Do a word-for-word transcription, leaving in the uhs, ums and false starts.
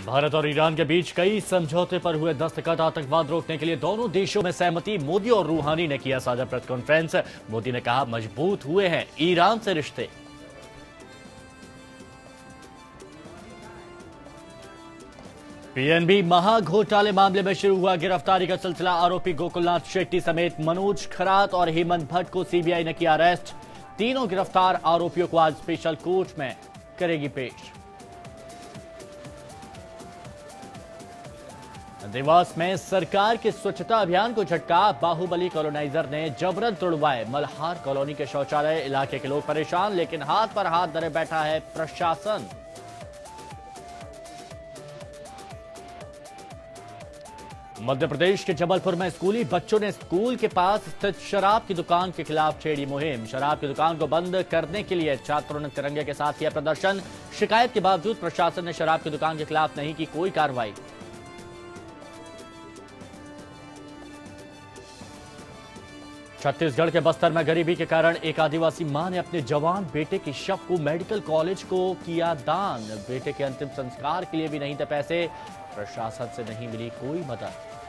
भारत और ईरान के बीच कई समझौते पर हुए दस्तखत। आतंकवाद रोकने के लिए दोनों देशों में सहमति। मोदी और रूहानी ने किया साझा प्रेस कॉन्फ्रेंस। मोदी ने कहा, मजबूत हुए हैं ईरान से रिश्ते। पीएनबी महाघोटाले मामले में शुरू हुआ गिरफ्तारी का सिलसिला। आरोपी गोकुलनाथ शेट्टी समेत मनोज खरात और हेमंत भट्ट को सीबीआई ने किया अरेस्ट। तीनों गिरफ्तार आरोपियों को आज स्पेशल कोर्ट में करेगी पेश। देवास में सरकार के स्वच्छता अभियान को झटका। बाहुबली कॉलोनाइजर ने जबरन तोड़वाए मल्हार कॉलोनी के शौचालय। इलाके के लोग परेशान, लेकिन हाथ पर हाथ धरे बैठा है प्रशासन। मध्य प्रदेश के जबलपुर में स्कूली बच्चों ने स्कूल के पास स्थित शराब की दुकान के खिलाफ छेड़ी मुहिम। शराब की दुकान को बंद करने के लिए छात्रों ने तिरंगे के साथ किया प्रदर्शन। शिकायत के बावजूद प्रशासन ने शराब की दुकान के खिलाफ नहीं की कोई कार्रवाई। छत्तीसगढ़ के बस्तर में गरीबी के कारण एक आदिवासी मां ने अपने जवान बेटे के शव को मेडिकल कॉलेज को किया दान। बेटे के अंतिम संस्कार के लिए भी नहीं थे पैसे। प्रशासन से नहीं मिली कोई मदद।